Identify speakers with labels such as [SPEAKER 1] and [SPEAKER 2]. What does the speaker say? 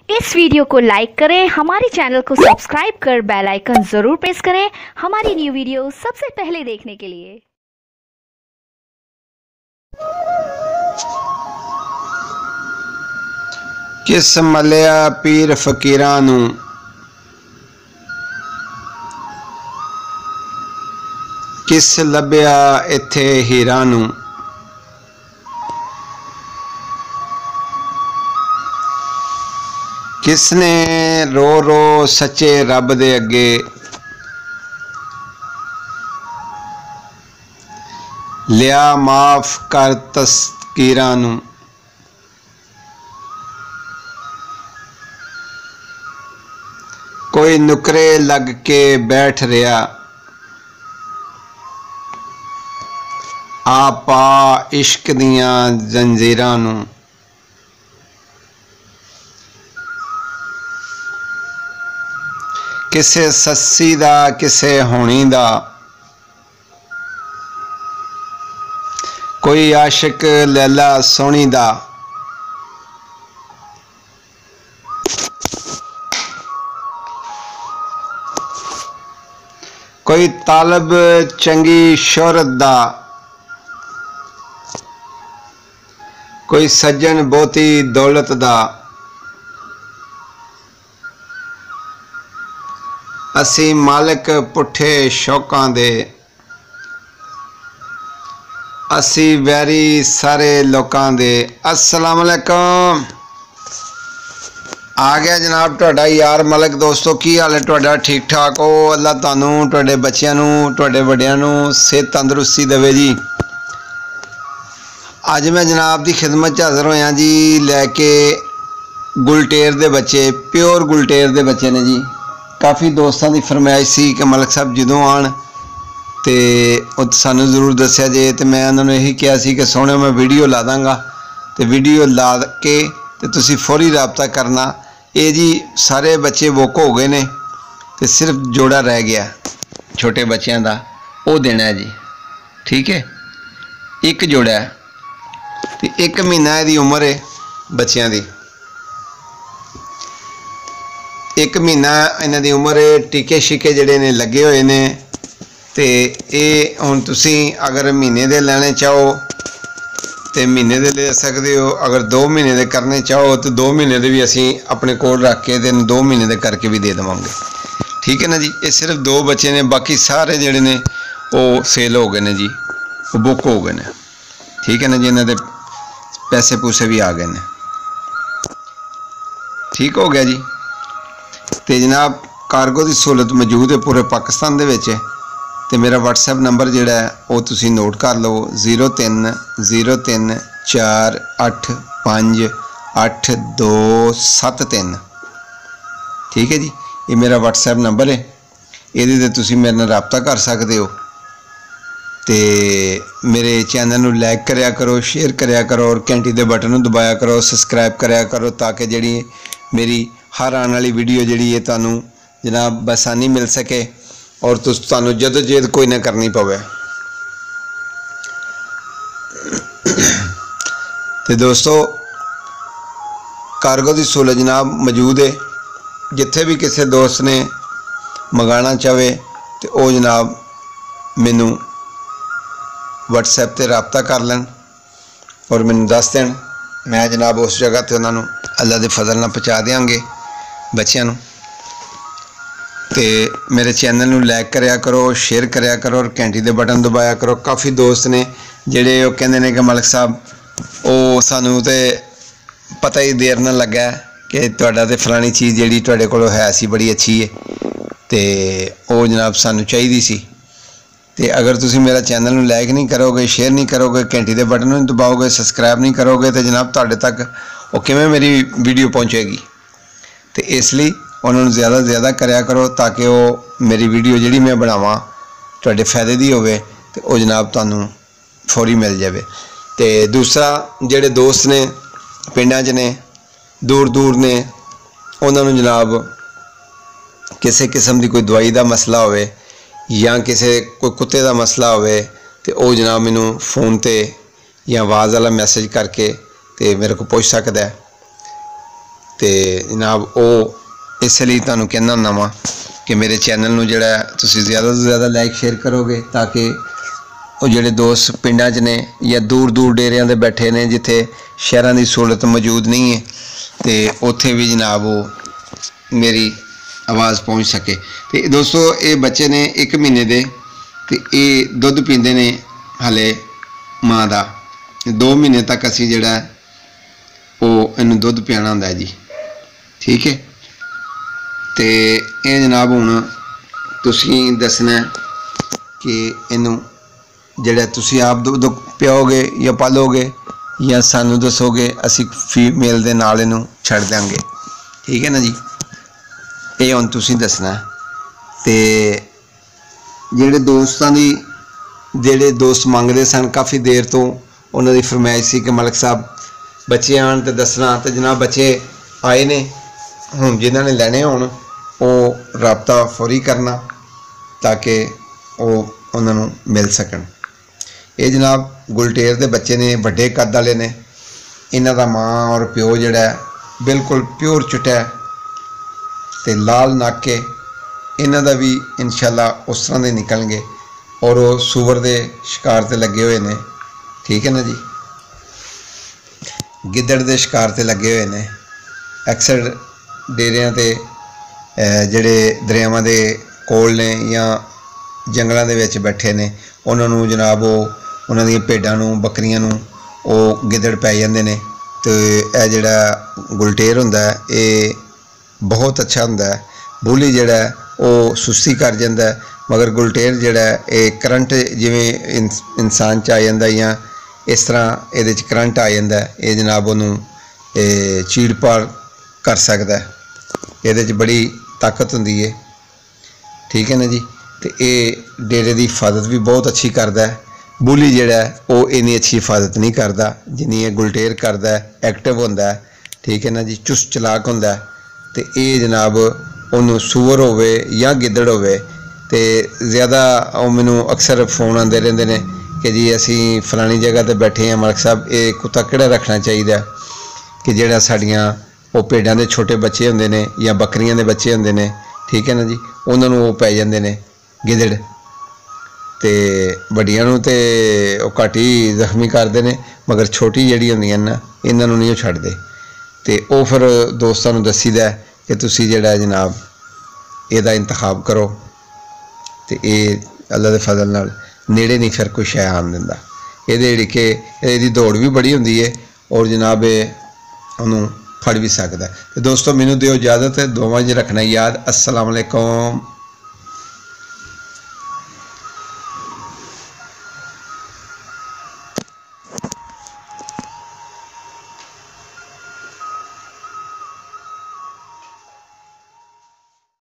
[SPEAKER 1] इस वीडियो को लाइक करें, हमारे चैनल को सब्सक्राइब कर बेल आइकन जरूर प्रेस करें हमारी न्यू वीडियो सबसे पहले देखने के लिए।
[SPEAKER 2] किस मलिया पीर फकीरां नूं किस लभ्या इत्थे हीरां नूं किसने रो रो सच्चे रब दे अगे लिया माफ कर तस्कीरां नूं कोई नुकरे लग के बैठ रहा आपा इश्क दियां जंजीरां नूं किसे सस्सी दा किसे होनी दा कोई आशिक लैला सोहनी दा कोई तालब चंगी शोहरत दा कोई सज्जन बहुती दौलत दा असी मालिक पुठे शौकां दे असी वैरी सारे लोकां दे। अस्सलाम वालेकुम। आ गया जनाब तुहाडा यार मलिक। दोस्तों की हाल है तुहाडा? ठीक ठाक हो? अल्लाह तुहानू तुहाडे बच्चियां नू तुहाडे वड्डियां नू सेहत तंदुरुस्ती देवे जी। अज मैं जनाब की खिदमत हाज़र होया जी लैके गुलटेर दे बच्चे, प्योर गुलटेर दे बच्चे ने जी। काफ़ी दोस्तों की फरमाइश सी कि मलिक साहब जदों आन तो सानू जरूर दस्या जे। तो मैं उन्होंने यही कहा सी कि सोहणे मैं वीडियो ला दाँगा, तो वीडियो ला के तो तुसी फौरी रबता करना। ये जी सारे बच्चे बुक हो गए ने, तो सिर्फ जोड़ा रह गया छोटे बच्चों का, वो देना है जी। ठीक है, एक जोड़ा है तो 1 महीना यदी उम्र है बच्चों की, 1 महीना इन्हां दी उम्र है। टीके शीके जिहड़े ने लगे हुए ने, तो ये हुण तुसी अगर महीने दे लेने चाहो तो महीने दे ले सकते हो, अगर 2 महीने दे करने चाहो तो 2 महीने दे भी असी अपने कोल रख के 2 महीने दे करके भी दे देवांगे। ठीक है ना जी। ये सिर्फ 2 बच्चे ने, बाकी सारे जिहड़े ने वो सेल हो गए ने जी, वो बुक हो गए ने। ठीक है ना जी। इन्हां दे पैसे पूसे भी आ गए ने। ठीक हो गया जी। तो जनाब कार्गो की सहूलत मौजूद है पूरे पाकिस्तान दे विच। ते मेरा WhatsApp नंबर जिहड़ा है वो तुसी नोट कर लो 0303485273। ठीक है जी। ये मेरा WhatsApp नंबर है, ये तुसी मेरे नाल रबता कर सकते हो। तो मेरे चैनल नू लाइक करया करो, शेयर करया करो और घंटी दे बटन नू दबाया करो, सबसक्राइब करया करो, ताकि जिहड़ी मेरी हर आने वाली वीडियो जिहड़ी है तुहानू जनाब बसानी मिल सके और तुहानू जदोजहद कोई ना करनी पवे। तो दोस्तों कार्गो की सहूलत जनाब मौजूद है। जिथे भी किसी दोस्त ने मंगाना चाहे तो वो जनाब मैनू WhatsApp ते रबता कर लैन और मैनू दस देन। मैं जनाब उस जगह ते उन्होंने अल्लाह के फजल नाल पहुँचा देंगे बच्चों। तो मेरे चैनल नू लाइक करया करो, शेयर करया करो और घंटी दे बटन दबाया करो। काफ़ी दोस्त ने जिहड़े वो कहंदे ने कि मलिक साहब वो सानू तो पता ही देर ना लगा कि तुहाडा ते फलानी चीज़ जिहड़ी तुहाडे कोल है सी बड़ी अच्छी है, तो वो जनाब सानू चाहिदी सी। तो अगर तुसी मेरा चैनल नू लाइक नहीं करोगे, शेयर नहीं करोगे, घंटी दे बटन नहीं दबाओगे, सबसक्राइब नहीं करोगे, तो जनाब तुहाडे तक वो किवें मेरी वीडियो पहुँचेगी। तो इसलिए उन्होंने ज़्यादा से ज़्यादा करया करो ताकि वो मेरी वीडियो जिहड़ी मैं बनावां तुहाडे फायदे दी होवे ते वो जनाब तुहानू फौरी मिल जाए। तो दूसरा जिहड़े दोस्त ने पिंडां च ने, दूर दूर ने, उन्होंने जनाब किसी किस्म की कोई दवाई का मसला होवे या किसी कोई कुत्ते का मसला होवे तो वो जनाब मैनू फोन ते या आवाज़ वाला मैसेज करके तो मेरे को पूछ सकता है। तो जनाब वो इसलिए तुहानूं कहना हुंदा वां कि मेरे चैनल नूं जिहड़ा तुसीं ज़्यादा तो ज़्यादा लाइक शेयर करोगे ताकि वो जिहड़े दोस्त पिंडां च ने या दूर दूर डेरियां ते बैठे ने जिथे शहरां दी सहूलत मौजूद नहीं है तो उत्थे भी जनाब वो मेरी आवाज़ पहुँच सके। तो दोस्तों ये बच्चे ने 1 महीने दे ते ये दुध पींदे ने हाले माँ का 2 महीने तक असी जिहड़ा वो इनू दुध पियाना हुंदा है जी। ठीक है तो ये जनाब हुण तुसीं दसना कि इनू जिहड़ा तुसीं आप दुध पियाओगे या पालोगे या सानू दसोगे असी फीमेल दे नाल इनू छड्ड देंगे। ठीक है ना जी, ये हुण तुसीं दसना। तो जिहड़े दोस्तां दी जिहड़े दोस्त मंगदे सन काफ़ी देर तो उन्हां दी फरमाइश सी कि मलिक साहब बच्चे आन तो दसना, तो जनाब बच्चे आए ने हुण जिन्हां ने लैने होण वो राबता फौरी करना ताकि वो उन्होंने मिल सकन। ये जनाब गुलटेर के बच्चे ने बड़े कद वाले ने, इन्हां दा माँ और प्यो जिहड़ा बिल्कुल प्योर चिट्टा ते लाल नाके, इन्हां दा भी इंशाअल्लाह उस तरह के निकलणगे और वो सूअर के शिकार ते लगे हुए ने। ठीक है ना जी, गिद्दड़ के शिकार ते लगे हुए ने। अक्सर डेरियां ते जिहड़े दरियावां दे कोल ने या जंगलों के विच बैठे ने उन्होंने जनाब वो उन्हां दी भेडां नूं बकरियां नूं वो गिद्दड़ पै जांदे ने। तो यह जिहड़ा गुलटेर हुंदा है ये बहुत अच्छा हुंदा है। बूली जिहड़ा वो सुस्ती कर जांदा है, मगर गुलटेर जिहड़ा ये करंट जिवें इंसान च आ जांदा या इस तरह ये करंट आ जाता है, ये जनाब उन्होंने चीड़ पाड़ कर सकता है। ये बड़ी ताकत होंदी है। ठीक है ना जी, तो ये डेरे की हिफाजत भी बहुत अच्छी करता है। बूली जिहड़ा वो इन्नी अच्छी हिफाजत नहीं करता जिन्नी ये गुलटेर करता है, एक्टिव होंदा है। ठीक है ना जी, चुस्त चलाक होंदा है। तो ये जनाब उन्होंने सूअर होवे या गिद्दड़ होवे तो ज़्यादा मैनू अक्सर फोन आते रहते हैं कि जी असी फलानी जगह पर बैठे हैं मलिक साहब, ये कुत्ता किहड़ा रखना चाहिए कि जिहड़ा साडियां वो भेडां दे छोटे बच्चे होंदे ने या बकरियां दे बच्चे होंदे ने। ठीक है ना जी, उन्होंने वो पै जांदे ने गिद्दड़ ते वड्डियां नूं ते वो घट ही जख्मी करदे ने, मगर छोटी जिहड़ी होंदियां ना इन्हां नूं नहीं वो छड्डदे। ते वो फिर दोस्तां नूं दस्सीदा कि तुसीं जिहड़ा जनाब इहदा इंतखाब करो। तो ये अल्लाह दे फजल नाल नेड़े नहीं फिर कोई शै आन दिंदा। ये कि इहदी दौड़ भी बड़ी होंदी है और जनाब उन्होंने फड़ भी सकता है। तो दोस्तों मैनू दिओ इजाज़त, दुआवां च रखना याद। अस्सलाम वालेकुम।